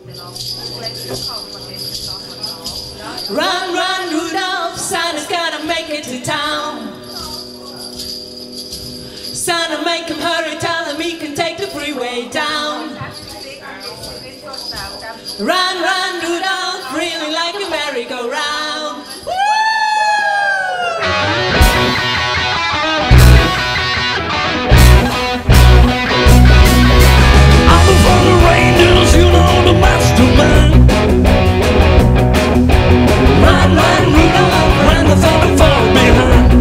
Run, run, Rudolph, Santa's gotta make it to town. Santa, make him hurry, tell him he can take the freeway down. Run, run, Rudolph, really like a merry-go-round. I'm the father reindeers, you know the mastermind. Run, run, Rudolph, run the thunder far behind.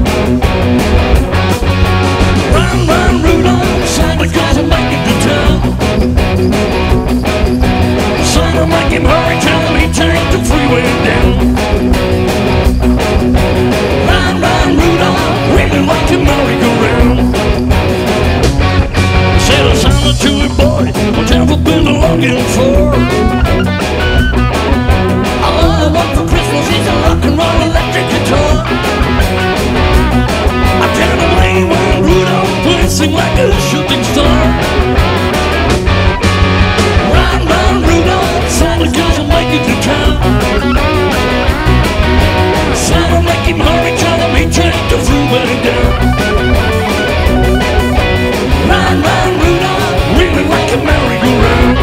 Run, run, Rudolph, Santa Claus will make it to town. Santa, make him hurry, tell him he take the freeway down. Run, run, Rudolph, really like a merry-go-round. Said a Santa to a boy, what have I been longing for? All I want for Christmas is a rock and roll electric guitar. I can't believe when Rudolph plays sing like a shooting star. Run, run, Rudolph, Santa Claus will make it to town. Santa, make him hurry, tell him he take the freeway down. Run, run, Rudolph, really like a merry-go-round.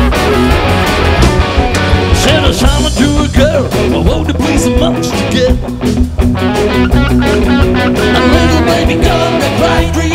Said a Santa to a girl, I want to please a monster to get a little baby girl that cried 3